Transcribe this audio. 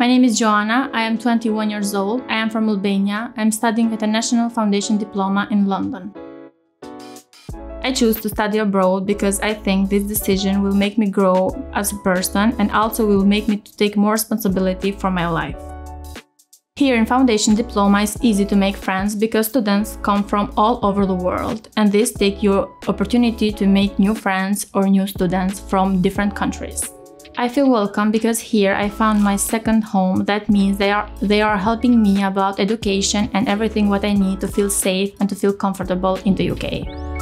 My name is Joanna, I am 21 years old, I am from Albania, I am studying at a National Foundation Diploma in London. I choose to study abroad because I think this decision will make me grow as a person and also will make me to take more responsibility for my life. Here in Foundation Diploma it's easy to make friends because students come from all over the world and this takes your opportunity to make new friends or new students from different countries. I feel welcome because here I found my second home. That means they are helping me about education and everything what I need to feel safe and to feel comfortable in the UK.